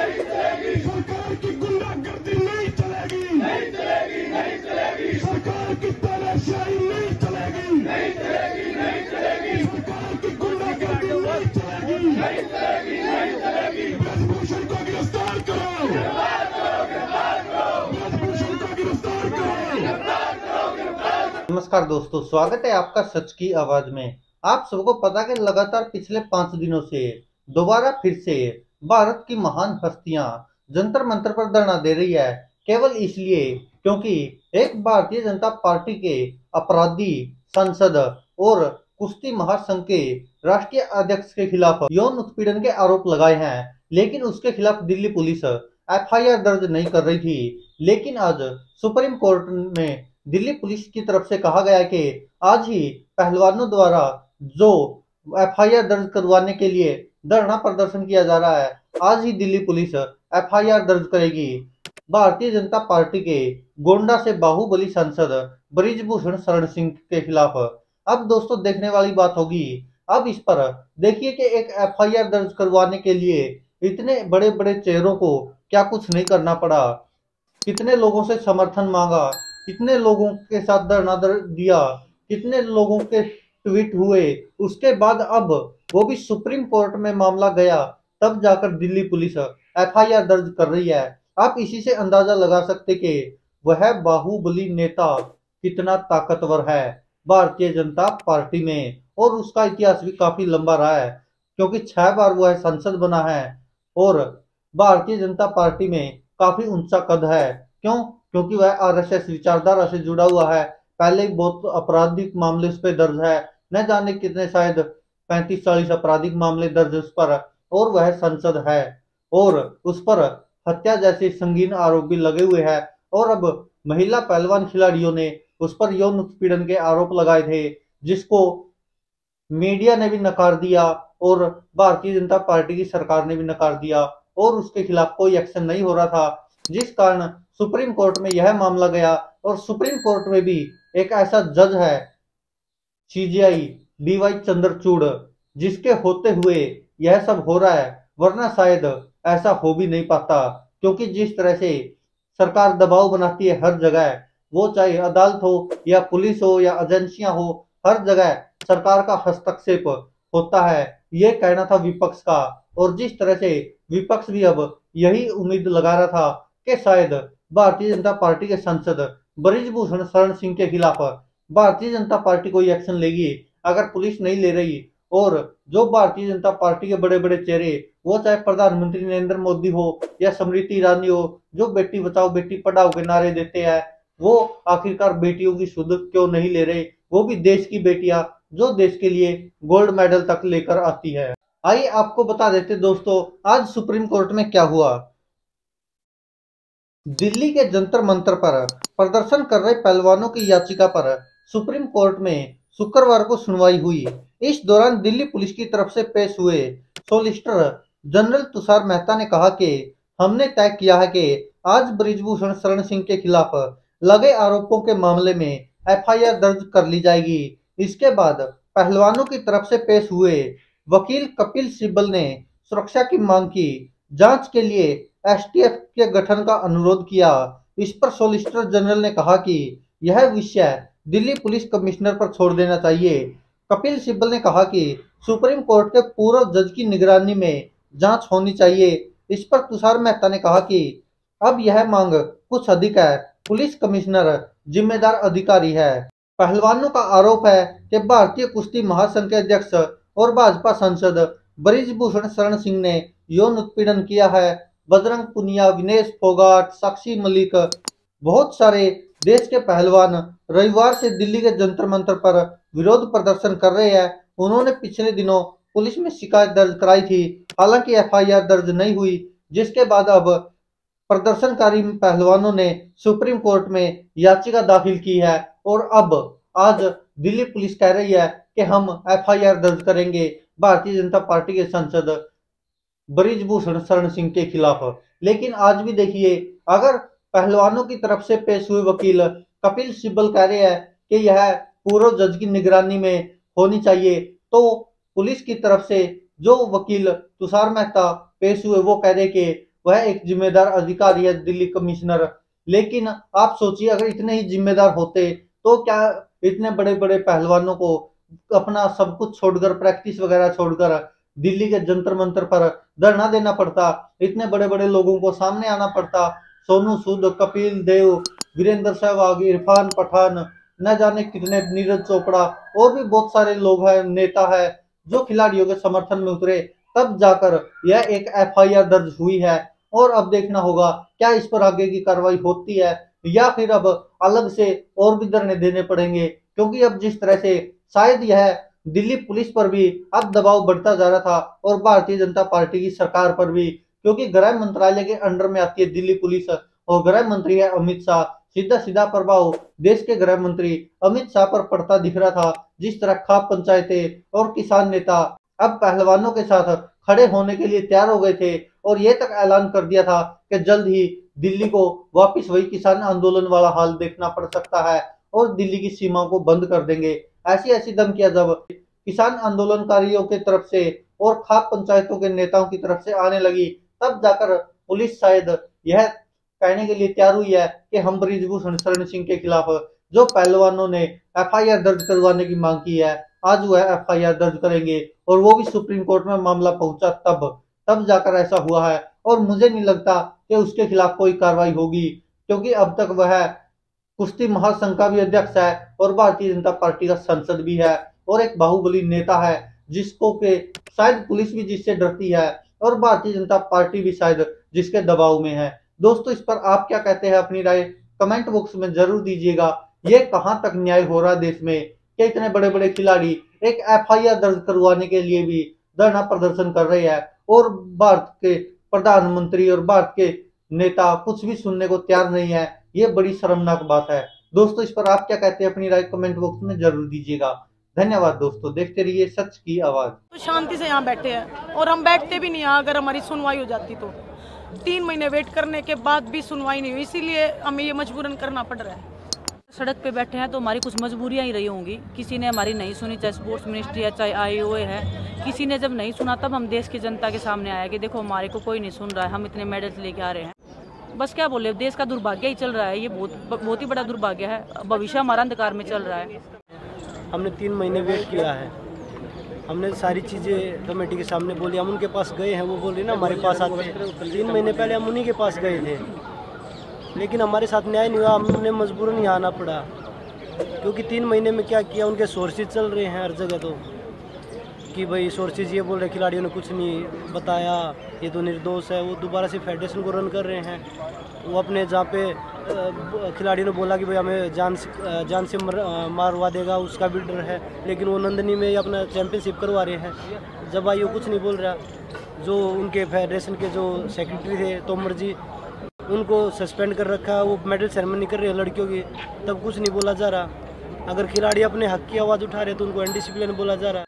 सरकार की गुंडागर्दी नहीं चलेगी, सरकार की तानाशाही नहीं चलेगी, सरकार की गुंडागर्दी नहीं चलेगी। ब्रजभूषण को गिरफ्तार करो, ब्रजभूषण को गिरफ्तार करो। नमस्कार दोस्तों, स्वागत है आपका सच की आवाज में। आप सबको पता है कि लगातार पिछले 5 दिनों से दोबारा फिर से भारत की महान हस्तियां जंतर मंतर पर धरना दे रही है, केवल इसलिए क्योंकि एक भारतीय जनता पार्टी के अपराधी सांसद और कुश्ती महासंघ के राष्ट्रीय अध्यक्ष के खिलाफ यौन उत्पीड़न के आरोप लगाए हैं। लेकिन उसके खिलाफ दिल्ली पुलिस एफआईआर दर्ज नहीं कर रही थी। लेकिन आज सुप्रीम कोर्ट में दिल्ली पुलिस की तरफ से कहा गया कि आज ही पहलवानों द्वारा जो एफआईआर दर्ज करवाने के लिए धरना प्रदर्शन किया जा रहा है, आज ही दिल्ली पुलिस एफआईआर दर्ज करेगी भारतीय जनता पार्टी के गोंडा से बाहुबली सांसद बृजभूषण शरण सिंह के खिलाफ। अब दोस्तों देखने वाली बात होगी, अब इस पर देखिए कि एक एफआईआर दर्ज करवाने के लिए इतने बड़े बड़े चेहरों को क्या कुछ नहीं करना पड़ा, कितने लोगों से समर्थन मांगा, कितने लोगों के साथ धरना दिया, कितने लोगों के ट्वीट हुए। उसके बाद अब वो भी सुप्रीम कोर्ट में मामला गया, तब जाकर दिल्ली पुलिस एफआईआर दर्ज कर रही है। आप इसी से अंदाजा लगा सकते कि वह बाहुबली नेता कितना ताकतवर है भारतीय जनता पार्टी में, और उसका इतिहास भी काफी लंबा रहा है क्योंकि 6 बार वह संसद बना है और भारतीय जनता पार्टी में काफी ऊंचा कद है। क्योंकि वह आरएसएस विचारधारा से जुड़ा हुआ है। पहले ही बहुत आपराधिक मामले उस पर दर्ज है, न जाने कितने, शायद 35-40 आपराधिक मामले दर्ज उस पर, और वह संसद है और उस पर हत्या जैसे संगीन आरोप भी लगे हुए हैं। और अब महिला पहलवान खिलाड़ियों ने उस पर यौन उत्पीड़न के आरोप लगाए थे, जिसको मीडिया ने भी नकार दिया और भारतीय जनता पार्टी की सरकार ने भी नकार दिया और उसके खिलाफ कोई एक्शन नहीं हो रहा था, जिस कारण सुप्रीम कोर्ट में यह मामला गया। और सुप्रीम कोर्ट में भी एक ऐसा जज है सीजेआई डीवाई चंद्रचूड़, जिसके होते हुए यह सब हो रहा है, वरना शायद ऐसा हो भी नहीं पाता। क्योंकि जिस तरह से सरकार दबाव बनाती है हर जगह, वो चाहे अदालत हो या पुलिस हो या एजेंसियां हो, हर जगह सरकार का हस्तक्षेप होता है, ये कहना था विपक्ष का। और जिस तरह से विपक्ष भी अब यही उम्मीद लगा रहा था कि शायद भारतीय जनता पार्टी के सांसद बृजभूषण शरण सिंह के खिलाफ भारतीय जनता पार्टी कोई एक्शन लेगी, अगर पुलिस नहीं ले रही। और जो भारतीय जनता पार्टी के बड़े बड़े चेहरे, वो चाहे प्रधानमंत्री नरेंद्र मोदी हो या स्मृति ईरानी हो, जो बेटी बचाओ बेटी पढ़ाओ के नारे देते हैं, वो आखिरकार बेटियों की सुध क्यों नहीं ले रहे, वो भी देश की बेटियां जो देश के लिए गोल्ड मेडल तक लेकर आती है। आइए आपको बता देते दोस्तों, आज सुप्रीम कोर्ट में क्या हुआ। दिल्ली के जंतर मंतर पर प्रदर्शन कर रहे पहलवानों की याचिका पर सुप्रीम कोर्ट में शुक्रवार को सुनवाई हुई। इस दौरान दिल्ली पुलिस की तरफ से पेश हुए सॉलिसिटर जनरल तुषार मेहता ने कहा कि हमने तय किया है कि आज बृजभूषण शरण सिंह के खिलाफ लगे आरोपों के मामले में एफआईआर दर्ज कर ली जाएगी। इसके बाद पहलवानों की तरफ से पेश हुए वकील कपिल सिब्बल ने सुरक्षा की मांग की, जांच के लिए एसटीएफ के गठन का अनुरोध किया। इस पर सॉलिसिटर जनरल ने कहा कि यह विषय दिल्ली पुलिस कमिश्नर पर छोड़ देना चाहिए। कपिल सिब्बल ने कहा कि सुप्रीम कोर्ट के पूर्व जज की निगरानी में जांच होनी चाहिए। इस पर तुषार मेहता ने कहा कि अब यह मांग कुछ अधिक है, पुलिस कमिश्नर जिम्मेदार अधिकारी है। पहलवानों का आरोप है कि भारतीय कुश्ती महासंघ के अध्यक्ष और भाजपा सांसद बृजभूषण शरण सिंह ने यौन उत्पीड़न किया है। बजरंग पुनिया, विनेश फोगाट, साक्षी मलिक, बहुत सारे देश के पहलवान रविवार से दिल्ली के जंतर मंतर पर विरोध प्रदर्शन कर रहे हैं। उन्होंने पिछले दिनों पुलिस में शिकायत दर्ज कराई थी, हालांकि एफआईआर दर्ज नहीं हुई, जिसके बाद अब प्रदर्शनकारी पहलवानों ने सुप्रीम कोर्ट में याचिका दाखिल की है। और अब आज दिल्ली पुलिस कह रही है कि हम एफआईआर दर्ज करेंगे भारतीय जनता पार्टी के सांसद बृजभूषण शरण सिंह के खिलाफ। लेकिन आज भी देखिए, अगर पहलवानों की तरफ से पेश हुए वकील कपिल सिब्बल कह रहे हैं कि यह पूर्व जज की निगरानी में होनी चाहिए, तो पुलिस की तरफ से जो वकील तुषार मेहता पेश हुए वो कह रहे कि वह एक जिम्मेदार अधिकारी है, दिल्ली कमिश्नर। लेकिन आप सोचिए, अगर इतने ही जिम्मेदार होते तो क्या इतने बड़े बड़े पहलवानों को अपना सब कुछ छोड़कर, प्रैक्टिस वगैरह छोड़कर दिल्ली के जंतर मंतर पर धरना देना पड़ता? इतने बड़े बड़े लोगों को सामने आना पड़ता? सोनू सूद, कपिल देव, वीरेंद्र सहवाग, इरफान पठान, न जाने कितने, नीरज चोपड़ा और भी बहुत सारे लोग हैं, नेता है, जो खिलाड़ियों के समर्थन में उतरे। तब जाकर यह एक एफआईआर दर्ज हुई है। और अब देखना होगा क्या इस पर आगे की कार्रवाई होती है, या फिर अब अलग से और भी धरने देने पड़ेंगे। क्योंकि अब जिस तरह से शायद यह दिल्ली पुलिस पर भी अब दबाव बढ़ता जा रहा था, और भारतीय जनता पार्टी की सरकार पर भी, क्योंकि गृह मंत्रालय के अंडर में आती है दिल्ली पुलिस, और गृह मंत्री है अमित शाह। सीधा सीधा प्रभाव देश के गृह मंत्री अमित शाह पर पड़ता दिख रहा था। जिस तरह खाप पंचायतें और किसान नेता अब पहलवानों के साथ खड़े होने के लिए तैयार हो गए थे, और ये तक ऐलान कर दिया था कि जल्द ही दिल्ली को वापस वही किसान आंदोलन वाला हाल देखना पड़ सकता है, और दिल्ली की सीमाओं को बंद कर देंगे। ऐसी ऐसी धमकियां जब किसान आंदोलनकारियों की तरफ से और खाप पंचायतों के नेताओं की तरफ से आने लगी, तब जाकर पुलिस शायद यह कहने के लिए तैयार हुई है कि हम बृजभूषण शरण सिंह के खिलाफ, जो पहलवानों ने एफआईआर दर्ज करवाने की मांग की है, आज वह एफआईआर दर्ज करेंगे। और वो भी सुप्रीम कोर्ट में मामला पहुंचा तब जाकर ऐसा हुआ है। और मुझे नहीं लगता कि उसके खिलाफ कोई कार्रवाई होगी, क्योंकि अब तक वह कुश्ती महासंघ का भी अध्यक्ष है, और भारतीय जनता पार्टी का सांसद भी है, और एक बाहुबली नेता है, जिसको के शायद पुलिस भी जिससे डरती है, और भारतीय जनता पार्टी भी शायद जिसके दबाव में है। दोस्तों, इस पर आप क्या कहते हैं? अपनी राय कमेंट बॉक्स में जरूर दीजिएगा। ये कहां तक न्याय हो रहा है देश में कि इतने बड़े बड़े खिलाड़ी एक एफआईआर दर्ज करवाने के लिए भी धरना प्रदर्शन कर रहे हैं, और भारत के प्रधानमंत्री और भारत के नेता कुछ भी सुनने को तैयार नहीं है। ये बड़ी शर्मनाक बात है। दोस्तों, इस पर आप क्या कहते हैं? अपनी राय कमेंट बॉक्स में जरूर दीजिएगा। धन्यवाद दोस्तों, देखते रहिए सच की आवाज। तो शांति से यहाँ बैठे हैं, और हम बैठते भी नहीं यहाँ। अगर हमारी सुनवाई हो जाती तो 3 महीने वेट करने के बाद भी सुनवाई नहीं हुई, इसीलिए हमें ये मजबूरन करना पड़ रहा है। सड़क पे बैठे हैं तो हमारी कुछ मजबूरियां ही रही होंगी। किसी ने हमारी नहीं सुनी, चाहे स्पोर्ट्स मिनिस्ट्री है, चाहे आईओए है। किसी ने जब नहीं सुना, तब हम देश की जनता के सामने आया कि देखो हमारे को कोई नहीं सुन रहा है, हम इतने मेडल्स लेके आ रहे हैं। बस क्या बोले, देश का दुर्भाग्य ही चल रहा है। ये बहुत ही बड़ा दुर्भाग्य है। भविष्य हमारा अंधकार में चल रहा है। हमने 3 महीने वेट किया है। हमने सारी चीज़ें कमेटी के सामने बोली। हम उनके पास गए हैं, वो बोल रहे ना हमारे पास आते हैं। 3 महीने पहले हम उन्हीं के पास गए थे, लेकिन हमारे साथ न्याय नहीं हुआ। हमने मजबूरन यहाँ आना पड़ा, क्योंकि 3 महीने में क्या किया, उनके सोर्सेज चल रहे हैं हर जगह। तो कि भाई सोर्सेज ये बोल रहे खिलाड़ियों ने कुछ नहीं बताया, ये तो निर्दोष है। वो दोबारा से फेडरेशन को रन कर रहे हैं। वो अपने जहाँ पे खिलाड़ियों ने बोला कि भाई हमें जान से मारवा देगा, उसका भी डर है, लेकिन वो नंदनी में अपना चैंपियनशिप करवा रहे हैं। जब आई वो कुछ नहीं बोल रहा। जो उनके फेडरेशन के जो सेक्रेटरी थे तोमर जी, उनको सस्पेंड कर रखा। वो मेडल सेरेमनी कर रहे हैं लड़कियों की, तब कुछ नहीं बोला जा रहा। अगर खिलाड़ी अपने हक की आवाज़ उठा रहे तो उनको अनडिसिप्लिन बोला जा रहा है।